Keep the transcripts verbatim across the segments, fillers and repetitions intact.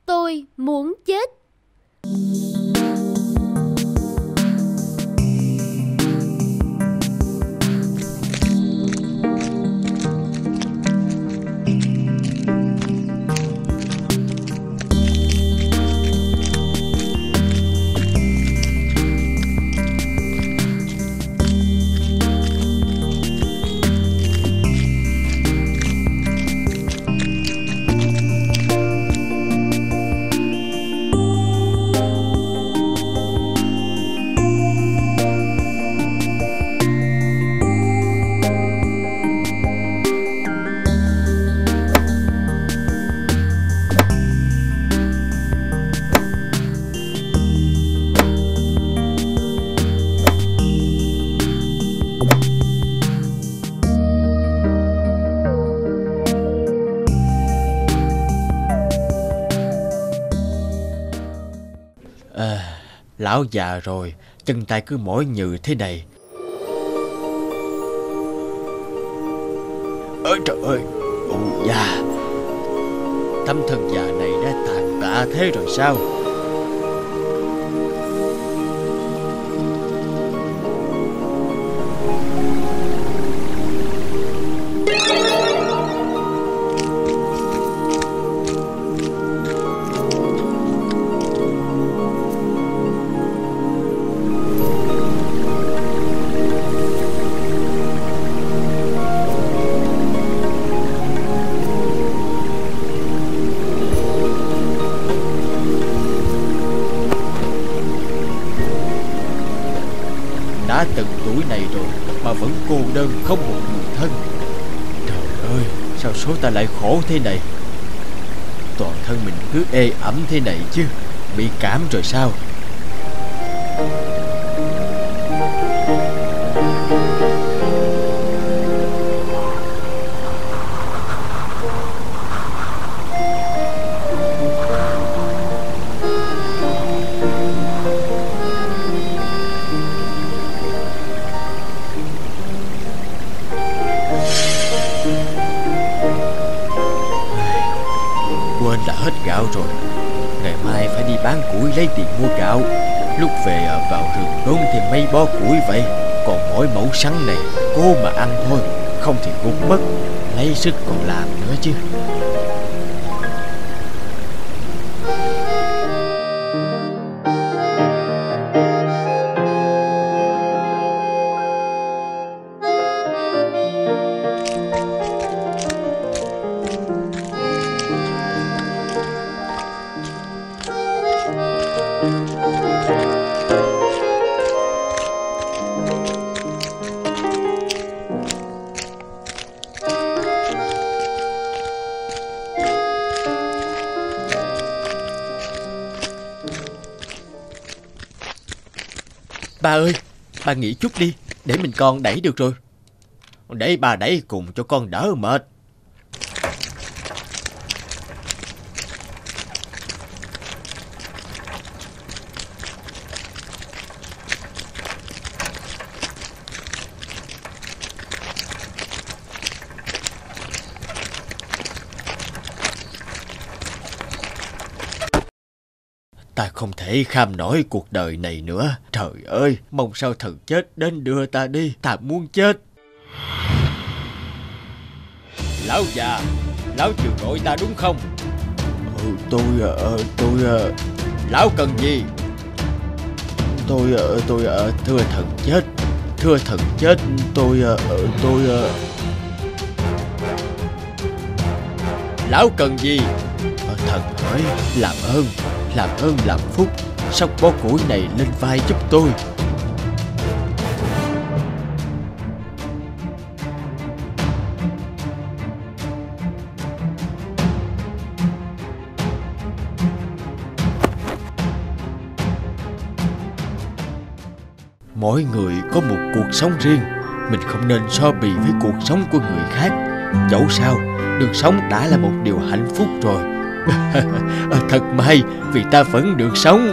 Tôi muốn chết. Lão già rồi, chân tay cứ mỏi nhừ thế này. Ôi trời ơi, ù da, tấm thân già này đã tàn tạ thế rồi sao? Đã từng tuổi này rồi mà vẫn cô đơn không một người thân. Trời ơi, sao số ta lại khổ thế này? Toàn thân mình cứ ê ẩm thế này chứ, bị cảm rồi sao? Quên là hết gạo rồi. Ngày mai phải đi bán củi lấy tiền mua gạo. Lúc về vào rừng đốn thêm mấy bó củi vậy. Còn mỗi mẩu sắn này cố mà ăn thôi, không thì cũng mất. Lấy sức còn làm nữa chứ. Ba ơi, ba nghỉ chút đi, để mình con đẩy được rồi. Để bà đẩy cùng cho con đỡ mệt. Ta không thể kham nổi cuộc đời này nữa. Trời ơi, mong sao thần chết đến đưa ta đi. Ta muốn chết. Lão già, lão chịu gọi ta đúng không? Ừ, tôi, uh, tôi... Uh... Lão cần gì? Tôi, uh, tôi, uh, thưa thần chết. Thưa thần chết, tôi, uh, tôi... Uh... Lão cần gì? Uh, thần hỏi, làm ơn. Làm ơn làm phúc, xóc bó củi này lên vai giúp tôi. Mỗi người có một cuộc sống riêng. Mình không nên so bì với cuộc sống của người khác. Dẫu sao, được sống đã là một điều hạnh phúc rồi. Thật may vì ta vẫn được sống.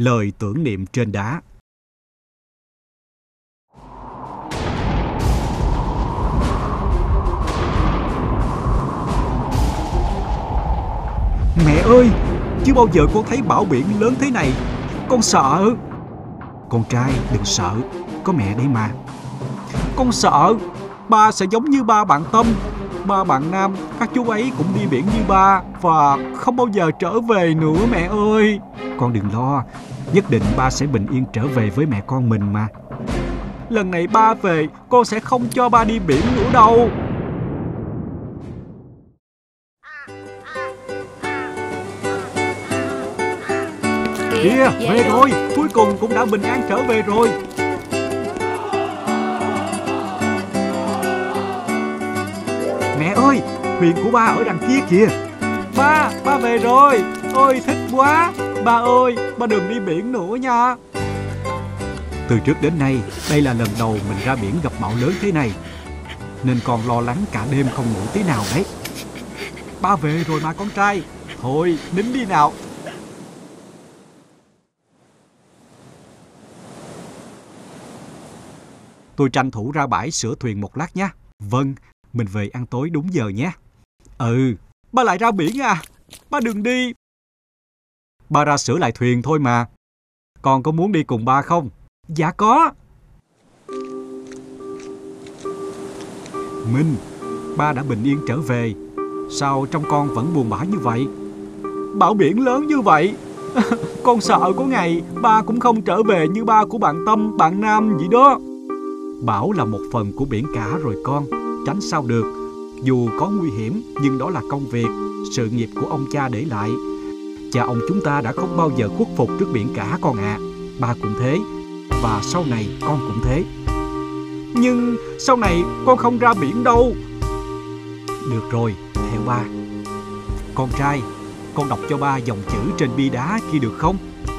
Lời tưởng niệm trên đá. Mẹ ơi, chưa bao giờ con thấy bão biển lớn thế này. Con sợ. Con trai đừng sợ, có mẹ đây mà. Con sợ, ba sẽ giống như ba bạn Tâm. Ba bạn Nam, các chú ấy cũng đi biển như ba và không bao giờ trở về nữa mẹ ơi. Con đừng lo, nhất định ba sẽ bình yên trở về với mẹ con mình mà. Lần này ba về, con sẽ không cho ba đi biển nữa đâu. Kìa, về rồi, cuối cùng cũng đã bình an trở về rồi. Mẹ ơi, thuyền của ba ở đằng kia kìa. Ba, ba về rồi. Ôi thích quá. Ba ơi, ba đừng đi biển nữa nha. Từ trước đến nay, đây là lần đầu mình ra biển gặp bão lớn thế này, nên con lo lắng cả đêm không ngủ tí nào đấy. Ba về rồi mà con trai. Thôi, nín đi nào. Tôi tranh thủ ra bãi sửa thuyền một lát nhé. Vâng, mình về ăn tối đúng giờ nhé. Ừ, ba lại ra biển à? Ba đừng đi. Ba ra sửa lại thuyền thôi mà. Con có muốn đi cùng ba không? Dạ có. Minh, ba đã bình yên trở về. Sao trong con vẫn buồn bã như vậy? Bão biển lớn như vậy. Con sợ có ngày ba cũng không trở về như ba của bạn Tâm, bạn Nam vậy đó. Bão là một phần của biển cả rồi con, tránh sao được. Dù có nguy hiểm nhưng đó là công việc, sự nghiệp của ông cha để lại. Cha ông chúng ta đã không bao giờ khuất phục trước biển cả con ạ. À. Ba cũng thế, và sau này con cũng thế. Nhưng sau này con không ra biển đâu. Được rồi, theo ba. Con trai, con đọc cho ba dòng chữ trên bia đá kia được không?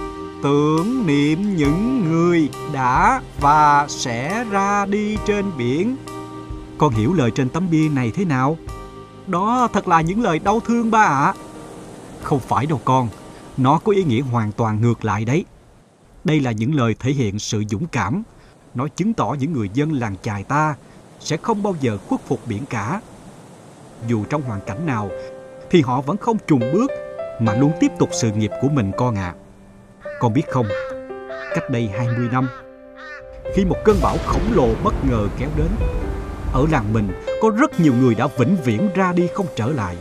Tưởng niệm những người đã và sẽ ra đi trên biển. Con hiểu lời trên tấm bia này thế nào? Đó thật là những lời đau thương ba ạ. À. Không phải đâu con, nó có ý nghĩa hoàn toàn ngược lại đấy. Đây là những lời thể hiện sự dũng cảm. Nó chứng tỏ những người dân làng chài ta sẽ không bao giờ khuất phục biển cả. Dù trong hoàn cảnh nào thì họ vẫn không chùn bước mà luôn tiếp tục sự nghiệp của mình con ạ. À. Con biết không, cách đây hai mươi năm, khi một cơn bão khổng lồ bất ngờ kéo đến, ở làng mình có rất nhiều người đã vĩnh viễn ra đi không trở lại.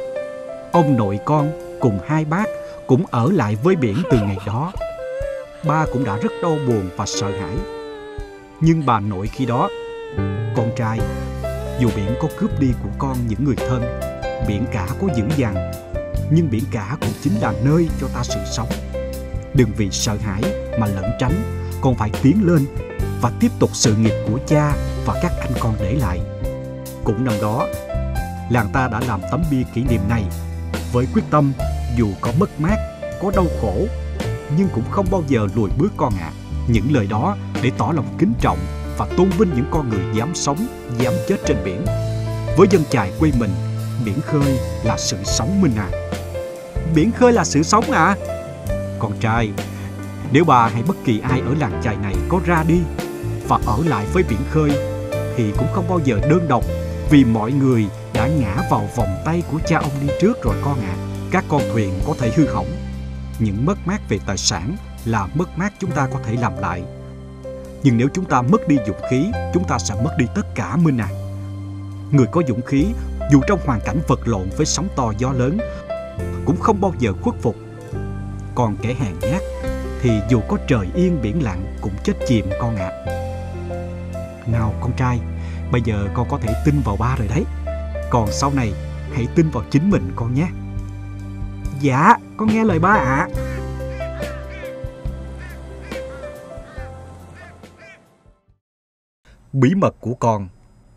Ông nội con cùng hai bác cũng ở lại với biển từ ngày đó. Ba cũng đã rất đau buồn và sợ hãi. Nhưng bà nội khi đó, con trai, dù biển có cướp đi của con những người thân, biển cả có dữ dằn, nhưng biển cả cũng chính là nơi cho ta sự sống. Đừng vì sợ hãi mà lẩn tránh, con phải tiến lên và tiếp tục sự nghiệp của cha và các anh con để lại. Cũng năm đó, làng ta đã làm tấm bia kỷ niệm này với quyết tâm dù có mất mát, có đau khổ, nhưng cũng không bao giờ lùi bước con ạ. À. Những lời đó để tỏ lòng kính trọng và tôn vinh những con người dám sống, dám chết trên biển. Với dân chài quê mình, biển khơi là sự sống Minh à. Biển khơi là sự sống à? Con trai, nếu bà hay bất kỳ ai ở làng chài này có ra đi và ở lại với biển khơi thì cũng không bao giờ đơn độc, vì mọi người đã ngã vào vòng tay của cha ông đi trước rồi con ạ. À. Các con thuyền có thể hư hỏng, những mất mát về tài sản là mất mát chúng ta có thể làm lại. Nhưng nếu chúng ta mất đi dũng khí, chúng ta sẽ mất đi tất cả Minh à. Người có dũng khí, dù trong hoàn cảnh vật lộn với sóng to gió lớn, cũng không bao giờ khuất phục. Còn kẻ hèn nhát thì dù có trời yên biển lặng cũng chết chìm con ạ. À. Nào con trai, bây giờ con có thể tin vào ba rồi đấy. Còn sau này hãy tin vào chính mình con nhé. Dạ, con nghe lời ba ạ. À. Bí mật của con.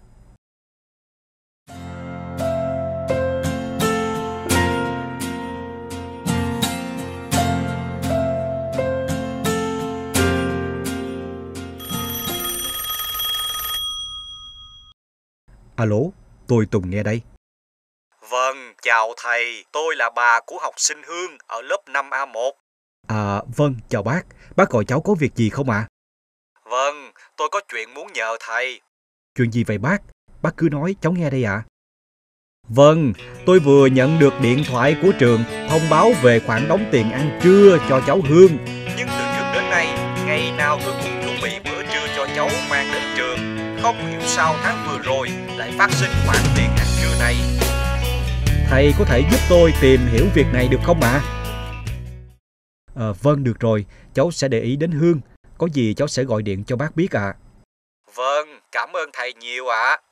Alo, tôi Tùng nghe đây. Vâng, chào thầy, tôi là bà của học sinh Hương ở lớp năm A một. À, vâng, chào bác. Bác gọi cháu có việc gì không ạ? À? Vâng, tôi có chuyện muốn nhờ thầy. Chuyện gì vậy bác? Bác cứ nói, cháu nghe đây ạ. À. Vâng, tôi vừa nhận được điện thoại của trường thông báo về khoản đóng tiền ăn trưa cho cháu Hương. Nhưng từ trước đến nay, ngày nào tôi cũng chuẩn bị bữa trưa cho cháu mang đến trường. Không hiểu sao tháng vừa rồi lại phát sinh khoản tiền ăn trưa này. Thầy có thể giúp tôi tìm hiểu việc này được không ạ? À? À, vâng, được rồi, cháu sẽ để ý đến Hương. Có gì cháu sẽ gọi điện cho bác biết ạ. À. Vâng, cảm ơn thầy nhiều ạ. À.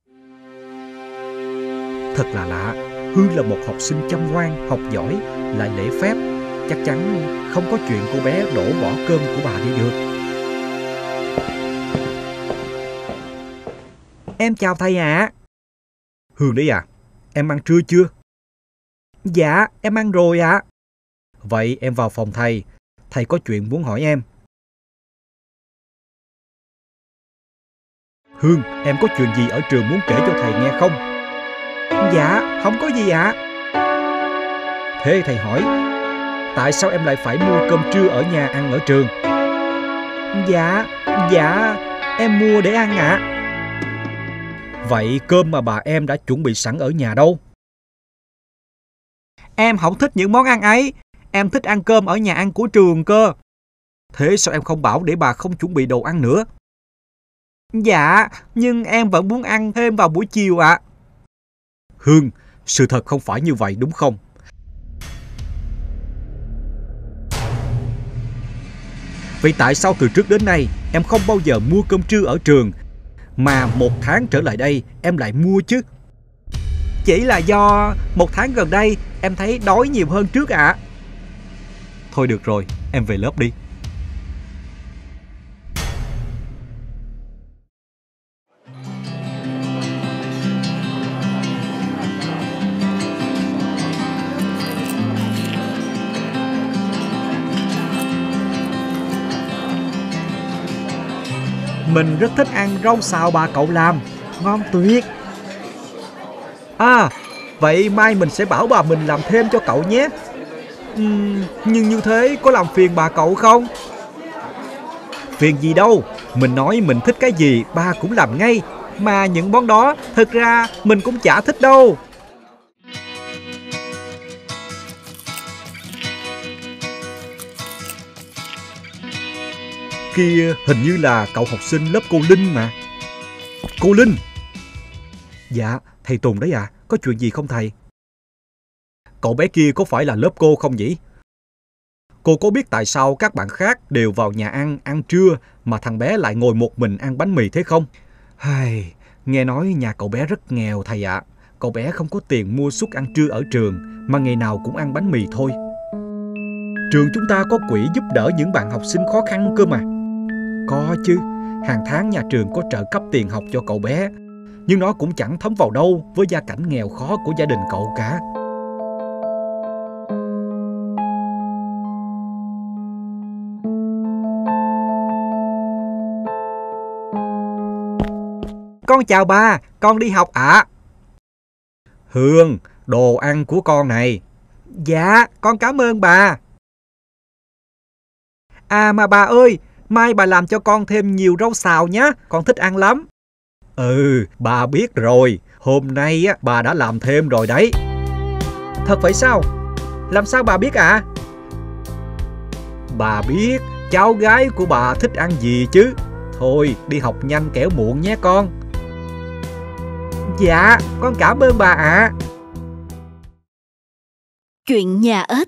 Thật là lạ, Hương là một học sinh chăm ngoan, học giỏi, lại lễ phép. Chắc chắn không có chuyện cô bé đổ vỏ cơm của bà đi được. Em chào thầy ạ. À. Hương đấy à, em ăn trưa chưa? Dạ, em ăn rồi ạ. À. Vậy em vào phòng thầy, thầy có chuyện muốn hỏi em. Hương, em có chuyện gì ở trường muốn kể cho thầy nghe không? Dạ, không có gì ạ. Thế thầy hỏi, tại sao em lại phải mua cơm trưa ở nhà ăn ở trường? Dạ, dạ, em mua để ăn ạ. Vậy cơm mà bà em đã chuẩn bị sẵn ở nhà đâu? Em không thích những món ăn ấy. Em thích ăn cơm ở nhà ăn của trường cơ. Thế sao em không bảo để bà không chuẩn bị đồ ăn nữa? Dạ, nhưng em vẫn muốn ăn thêm vào buổi chiều ạ. À. Hương, sự thật không phải như vậy đúng không? Vậy tại sao từ trước đến nay em không bao giờ mua cơm trưa ở trường, mà một tháng trở lại đây em lại mua chứ? Chỉ là do một tháng gần đây em thấy đói nhiều hơn trước ạ. À. Thôi được rồi, em về lớp đi. Mình rất thích ăn rau xào bà cậu làm, ngon tuyệt. À, vậy mai mình sẽ bảo bà mình làm thêm cho cậu nhé. Uhm, nhưng như thế có làm phiền bà cậu không? Phiền gì đâu, mình nói mình thích cái gì ba cũng làm ngay. Mà những món đó thực ra mình cũng chả thích đâu. Kia hình như là cậu học sinh lớp cô Linh mà. Cô Linh? Dạ, thầy Tùng đấy à, có chuyện gì không thầy? Cậu bé kia có phải là lớp cô không nhỉ? Cô có biết tại sao các bạn khác đều vào nhà ăn ăn trưa mà thằng bé lại ngồi một mình ăn bánh mì thế không? Ai, nghe nói nhà cậu bé rất nghèo thầy ạ. À. Cậu bé không có tiền mua suất ăn trưa ở trường mà ngày nào cũng ăn bánh mì thôi. Trường chúng ta có quỹ giúp đỡ những bạn học sinh khó khăn cơ mà. Có chứ, hàng tháng nhà trường có trợ cấp tiền học cho cậu bé. Nhưng nó cũng chẳng thấm vào đâu với gia cảnh nghèo khó của gia đình cậu cả. Con chào ba, con đi học ạ. À. Hương, đồ ăn của con này. Dạ, con cảm ơn bà. À mà bà ơi, mai bà làm cho con thêm nhiều rau xào nhé, con thích ăn lắm. Ừ, bà biết rồi, hôm nay á, bà đã làm thêm rồi đấy. Thật vậy sao? Làm sao bà biết ạ? À? Bà biết cháu gái của bà thích ăn gì chứ. Thôi, đi học nhanh kẻo muộn nhé con. Dạ, con cảm ơn bà ạ. À. Chuyện nhà ếch.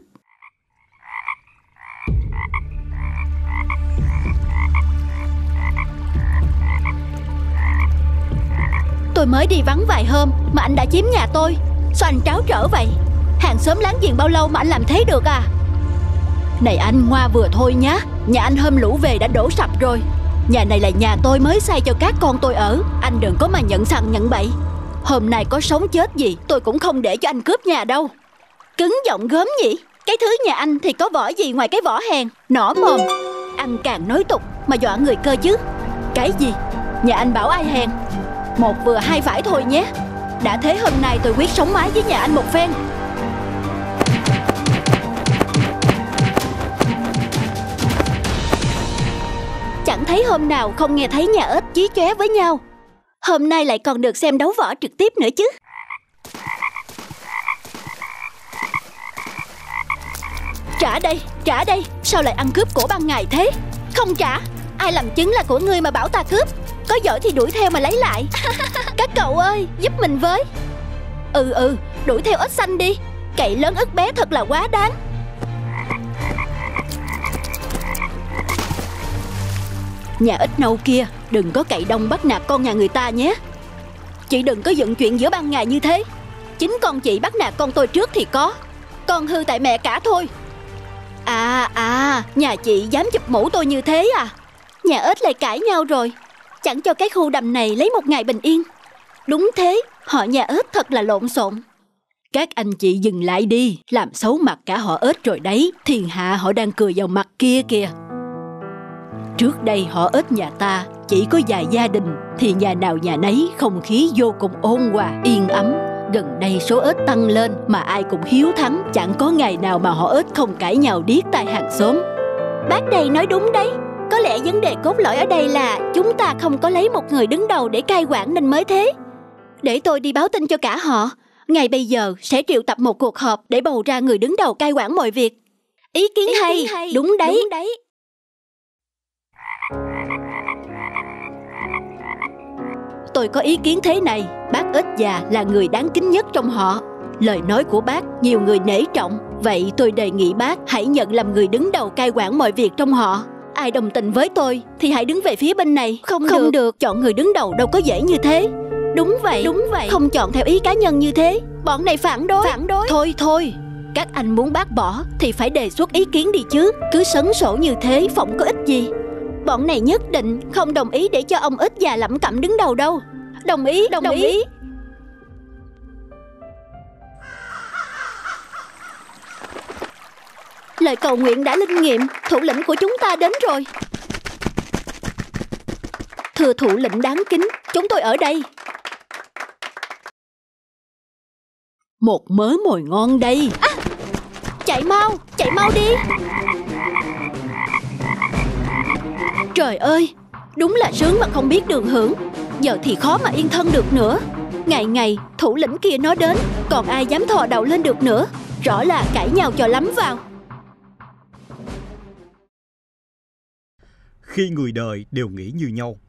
Tôi mới đi vắng vài hôm mà anh đã chiếm nhà tôi. Sao anh tráo trở vậy? Hàng xóm láng giềng bao lâu mà anh làm thế được à? Này anh, ngoa vừa thôi nhá. Nhà anh hôm lũ về đã đổ sập rồi. Nhà này là nhà tôi mới xây cho các con tôi ở. Anh đừng có mà nhận sằng nhận bậy. Hôm nay có sống chết gì tôi cũng không để cho anh cướp nhà đâu. Cứng giọng gớm nhỉ. Cái thứ nhà anh thì có vỏ gì ngoài cái vỏ hèn. Nỏ mồm. Ăn càng nói tục mà dọa người cơ chứ. Cái gì? Nhà anh bảo ai hèn? Một vừa hai phải thôi nhé. Đã thế hôm nay tôi quyết sống mái với nhà anh một phen. Chẳng thấy hôm nào không nghe thấy nhà ếch chí chóe với nhau. Hôm nay lại còn được xem đấu võ trực tiếp nữa chứ. Trả đây, trả đây. Sao lại ăn cướp của ban ngày thế? Không trả. Ai làm chứng là của ngươi mà bảo ta cướp? Có giỏi thì đuổi theo mà lấy lại. Các cậu ơi, giúp mình với. Ừ ừ, đuổi theo ếch xanh đi. Cậy lớn ức bé thật là quá đáng. Nhà ếch nâu kia, đừng có cậy đông bắt nạt con nhà người ta nhé. Chị đừng có dựng chuyện giữa ban ngày như thế. Chính con chị bắt nạt con tôi trước thì có. Con hư tại mẹ cả thôi. À à, nhà chị dám chụp mũ tôi như thế à? Nhà ếch lại cãi nhau rồi. Chẳng cho cái khu đầm này lấy một ngày bình yên. Đúng thế, họ nhà ếch thật là lộn xộn. Các anh chị dừng lại đi. Làm xấu mặt cả họ ếch rồi đấy. Thiên hạ họ đang cười vào mặt kia kìa. Trước đây họ ếch nhà ta chỉ có vài gia đình, thì nhà nào nhà nấy không khí vô cùng ôn hòa, yên ấm. Gần đây số ếch tăng lên mà ai cũng hiếu thắng. Chẳng có ngày nào mà họ ếch không cãi nhau điếc tai hàng xóm. Bác đây nói đúng đấy. Có lẽ vấn đề cốt lõi ở đây là chúng ta không có lấy một người đứng đầu để cai quản nên mới thế. Để tôi đi báo tin cho cả họ. Ngày bây giờ sẽ triệu tập một cuộc họp để bầu ra người đứng đầu cai quản mọi việc. Ý kiến, Ý hay. kiến hay, đúng đấy, đúng đấy. Tôi có ý kiến thế này. Bác ếch già là người đáng kính nhất trong họ. Lời nói của bác nhiều người nể trọng. Vậy tôi đề nghị bác hãy nhận làm người đứng đầu cai quản mọi việc trong họ. Ai đồng tình với tôi thì hãy đứng về phía bên này. Không, Không được. được Chọn người đứng đầu đâu có dễ như thế. Đúng vậy, Đúng vậy. Không chọn theo ý cá nhân như thế. Bọn này phản đối Phản đối Thôi thôi, các anh muốn bác bỏ thì phải đề xuất ý kiến đi chứ. Cứ sấn sổ như thế phỏng có ích gì. Bọn này nhất định không đồng ý để cho ông ếch già lẩm cẩm đứng đầu đâu. Đồng ý, đồng, đồng ý. ý Lời cầu nguyện đã linh nghiệm. Thủ lĩnh của chúng ta đến rồi. Thưa thủ lĩnh đáng kính, chúng tôi ở đây. Một mớ mồi ngon đây. À, chạy mau, chạy mau đi. Trời ơi, đúng là sướng mà không biết đường hưởng. Giờ thì khó mà yên thân được nữa. Ngày ngày thủ lĩnh kia nói đến, còn ai dám thò đầu lên được nữa. Rõ là cãi nhau cho lắm vào. Khi người đời đều nghĩ như nhau.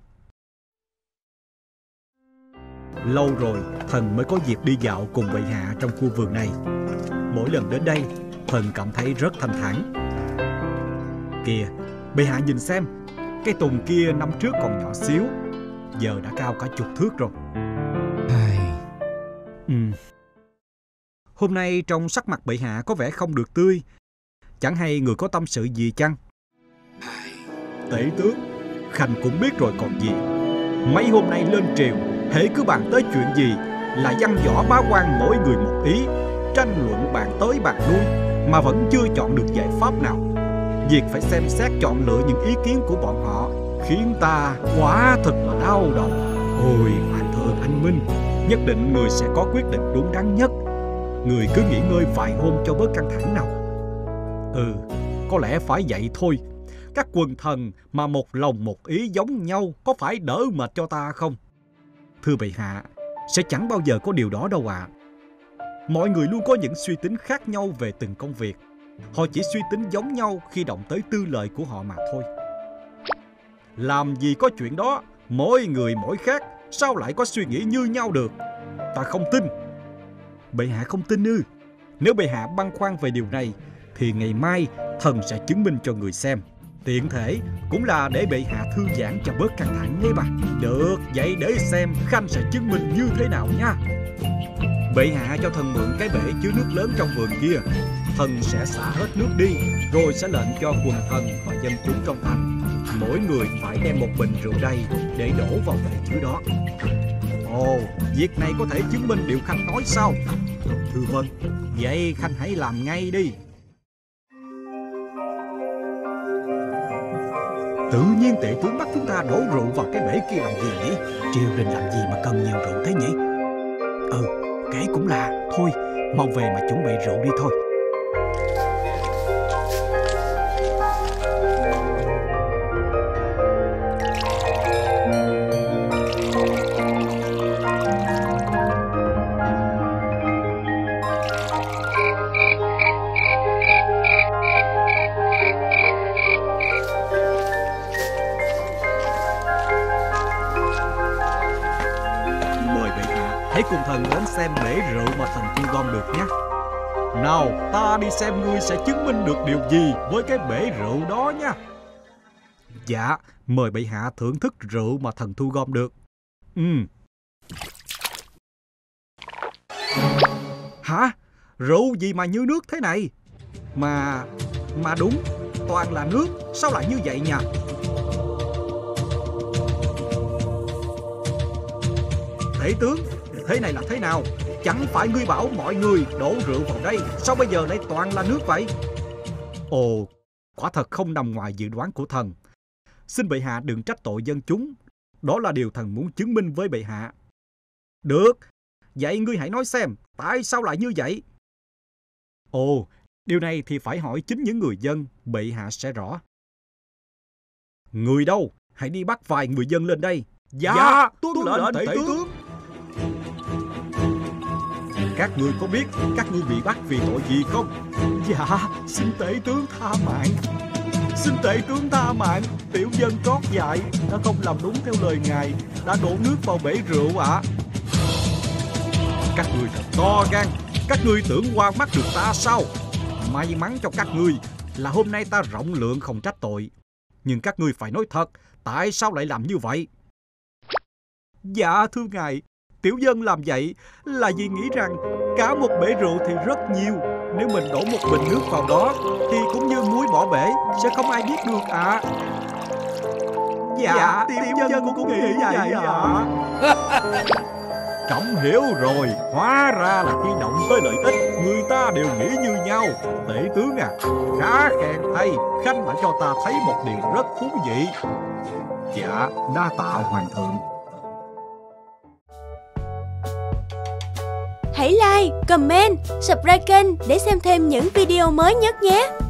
Lâu rồi thần mới có dịp đi dạo cùng bệ hạ trong khu vườn này. Mỗi lần đến đây, thần cảm thấy rất thanh thản. Kìa, bệ hạ nhìn xem, cây tùng kia năm trước còn nhỏ xíu, giờ đã cao cả chục thước rồi. Ừ. Hôm nay trong sắc mặt bệ hạ có vẻ không được tươi. Chẳng hay người có tâm sự gì chăng? Tể tướng, Khanh cũng biết rồi còn gì. Mấy hôm nay lên triều, hễ cứ bàn tới chuyện gì là văn võ bá quan mỗi người một ý, tranh luận bàn tới bàn lui mà vẫn chưa chọn được giải pháp nào. Việc phải xem xét chọn lựa những ý kiến của bọn họ khiến ta quả thật là đau đầu. Ôi hoàng thượng anh minh, nhất định người sẽ có quyết định đúng đắn nhất. Người cứ nghỉ ngơi vài hôm cho bớt căng thẳng nào. Ừ, có lẽ phải vậy thôi. Các quần thần mà một lòng một ý giống nhau có phải đỡ mệt cho ta không? Thưa bệ hạ, sẽ chẳng bao giờ có điều đó đâu ạ. À. Mọi người luôn có những suy tính khác nhau về từng công việc. Họ chỉ suy tính giống nhau khi động tới tư lợi của họ mà thôi. Làm gì có chuyện đó, mỗi người mỗi khác, sao lại có suy nghĩ như nhau được? Ta không tin. Bệ hạ không tin ư? Nếu bệ hạ băn khoăn về điều này, thì ngày mai thần sẽ chứng minh cho người xem. Tiện thể cũng là để bệ hạ thư giãn cho bớt căng thẳng nhé bà. Được, vậy để xem Khanh sẽ chứng minh như thế nào nha. Bệ hạ cho thần mượn cái bể chứa nước lớn trong vườn kia. Thần sẽ xả hết nước đi, rồi sẽ lệnh cho quần thần và dân chúng trong thành mỗi người phải đem một bình rượu đầy để đổ vào bể chứa đó. Ồ, việc này có thể chứng minh điều Khanh nói sao? Thưa vâng, vậy Khanh hãy làm ngay đi. Tự nhiên tể tướng bắt chúng ta đổ rượu vào cái bể kia làm gì nhỉ? Triều đình làm gì mà cần nhiều rượu thế nhỉ? Ừ, kể cũng là. Thôi, mau về mà chuẩn bị rượu đi thôi. hãy cùng thần đến xem bể rượu mà thần thu gom được nhé. Nào, ta đi xem ngươi sẽ chứng minh được điều gì với cái bể rượu đó nha. Dạ, mời bệ hạ thưởng thức rượu mà thần thu gom được. Ừ. Hả? Rượu gì mà như nước thế này? Mà... mà đúng, toàn là nước, sao lại như vậy nhỉ? Tể tướng, thế này là thế nào? Chẳng phải ngươi bảo mọi người đổ rượu vào đây, sao bây giờ lại toàn là nước vậy? Ồ, quả thật không nằm ngoài dự đoán của thần. Xin bệ hạ đừng trách tội dân chúng. Đó là điều thần muốn chứng minh với bệ hạ. Được, vậy ngươi hãy nói xem, tại sao lại như vậy? Ồ, điều này thì phải hỏi chính những người dân, bệ hạ sẽ rõ. Người đâu? Hãy đi bắt vài người dân lên đây. Dạ, dạ tuân lệnh tể tướng. tướng. Các ngươi có biết các ngươi bị bắt vì tội gì không? Dạ, xin tể tướng tha mạng. Xin tể tướng tha mạng. Tiểu dân trót dại đã không làm đúng theo lời ngài, đã đổ nước vào bể rượu ạ. À. Các ngươi thật to gan. Các ngươi tưởng qua mắt được ta sao? May mắn cho các ngươi là hôm nay ta rộng lượng không trách tội. Nhưng các ngươi phải nói thật, tại sao lại làm như vậy? Dạ thưa ngài, tiểu dân làm vậy là vì nghĩ rằng cả một bể rượu thì rất nhiều. Nếu mình đổ một bình nước vào đó thì cũng như muối bỏ bể, sẽ không ai biết được ạ. À. Dạ, dạ tiểu, tiểu dân, dân cũng, cũng nghĩ vậy ạ. À. Trọng hiểu rồi, hóa ra là khi động tới lợi ích, người ta đều nghĩ như nhau. Tể tướng à, khá khen thay, Khanh đã cho ta thấy một điều rất thú vị. Dạ, đa tạ hoàng thượng. Hãy like, comment, subscribe kênh để xem thêm những video mới nhất nhé.